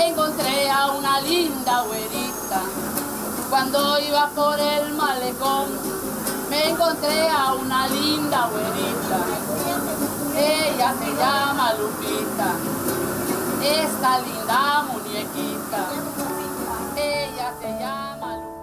Me encontré a una linda güerita cuando iba por el malecón. Me encontré a una linda güerita, ella se llama Lupita, esta linda muñequita, ella se llama Lupita.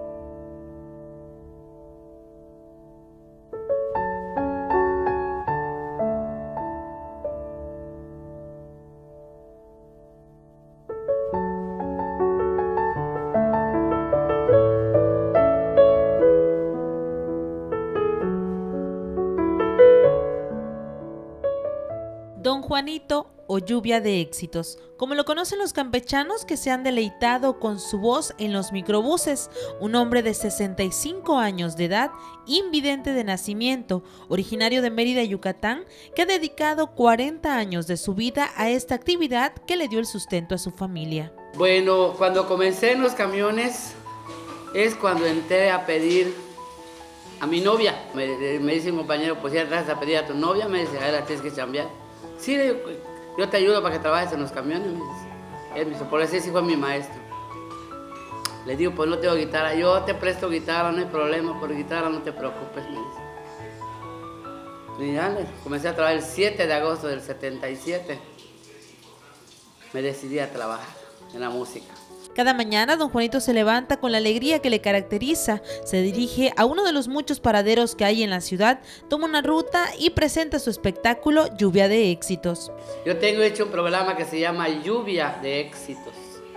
Don Juanito, o Lluvia de Éxitos, como lo conocen los campechanos que se han deleitado con su voz en los microbuses, un hombre de 65 años de edad, invidente de nacimiento, originario de Mérida, Yucatán, que ha dedicado 40 años de su vida a esta actividad que le dio el sustento a su familia. Bueno, cuando comencé en los camiones es cuando entré a pedir a mi novia. Me dice un compañero, pues ya entras a pedir a tu novia, me dice, ahora tienes que chambear. Sí, yo te ayudo para que trabajes en los camiones, me dice. Él me dice, por eso sí fue mi maestro. Le digo, pues no tengo guitarra, yo te presto guitarra, no hay problema, por guitarra no te preocupes, me dice. Y dale, comencé a trabajar el 7 de agosto del 77. Me decidí a trabajar en la música. Cada mañana don Juanito se levanta con la alegría que le caracteriza, se dirige a uno de los muchos paraderos que hay en la ciudad, toma una ruta y presenta su espectáculo Lluvia de Éxitos. Yo tengo hecho un programa que se llama Lluvia de Éxitos.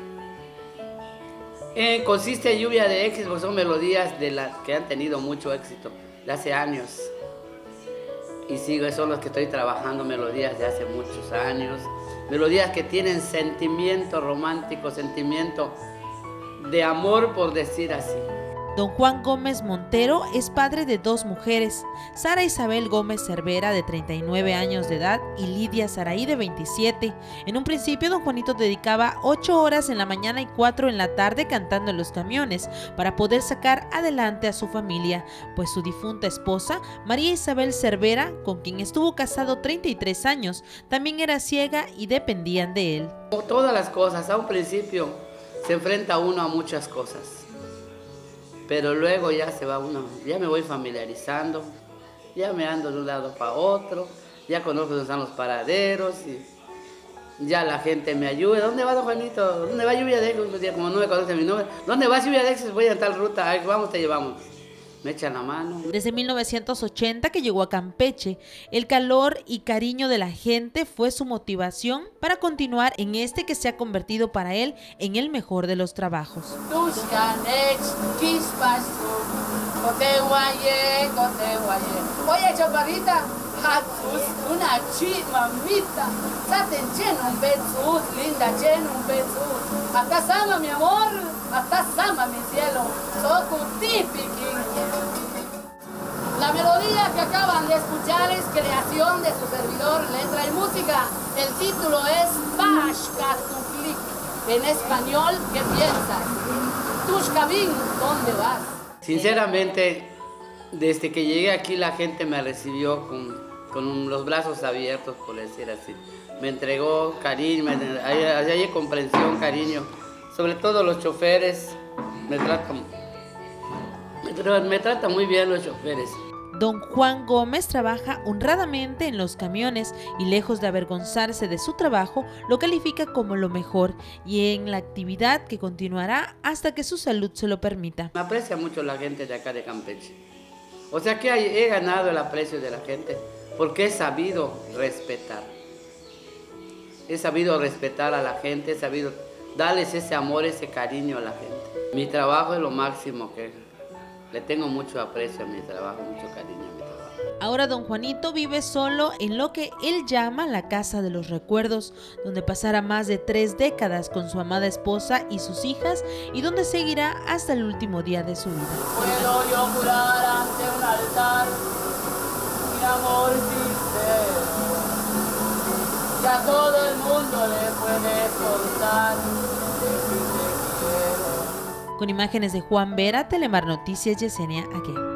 Consiste en lluvia de éxitos, porque son melodías de las que han tenido mucho éxito de hace años. Y son los que estoy trabajando, melodías de hace muchos años. Melodías que tienen sentimiento romántico, sentimiento de amor, por decir así. Don Juan Gómez Montero es padre de 2 mujeres, Sara Isabel Gómez Cervera, de 39 años de edad, y Lidia Saraí, de 27. En un principio, don Juanito dedicaba 8 horas en la mañana y 4 en la tarde cantando en los camiones para poder sacar adelante a su familia, pues su difunta esposa, María Isabel Cervera, con quien estuvo casado 33 años, también era ciega y dependían de él. Como todas las cosas, a un principio se enfrenta uno a muchas cosas. Pero luego ya se va uno, ya me voy familiarizando, ya me ando de un lado para otro, ya conozco dónde están los paraderos y ya la gente me ayuda. ¿Dónde va don Juanito? ¿Dónde va Lluvia de Éxitos? Como no me conoce mi nombre, ¿dónde va Lluvia de Éxitos? Voy a tal ruta, ay, vamos, te llevamos. Me echan la mano. Desde 1980 que llegó a Campeche, el calor y cariño de la gente fue su motivación para continuar en este que se ha convertido para él en el mejor de los trabajos. Oye, chaparrita, una mamita, un beso, linda, un beso. Hasta sama, mi amor, hasta sama, mi cielo, soco típico. La melodía que acaban de escuchar es creación de su servidor, letra y música. El título es Pashkatuclic. En español, ¿qué piensas? Tushkabin, ¿dónde vas? Sinceramente, desde que llegué aquí la gente me recibió con los brazos abiertos, por decir así. Me entregó cariño, hay comprensión, cariño. Sobre todo los choferes me tratan muy bien los choferes. Don Juan Gómez trabaja honradamente en los camiones y lejos de avergonzarse de su trabajo, lo califica como lo mejor y en la actividad que continuará hasta que su salud se lo permita. Me aprecia mucho la gente de acá de Campeche. O sea que he ganado el aprecio de la gente porque he sabido respetar. He sabido respetar a la gente, he sabido darles ese amor, ese cariño a la gente. Mi trabajo es lo máximo que... Le tengo mucho aprecio a mi trabajo, mucho cariño a mi trabajo. Ahora don Juanito vive solo en lo que él llama la casa de los recuerdos, donde pasará más de 3 décadas con su amada esposa y sus hijas y donde seguirá hasta el último día de su vida. Puedo yo jurar ante un altar mi amor sincero, que a todo el mundo le puedes contar de que te quiero. Con imágenes de Juan Vera, Telemar Noticias, Yesenia Agué.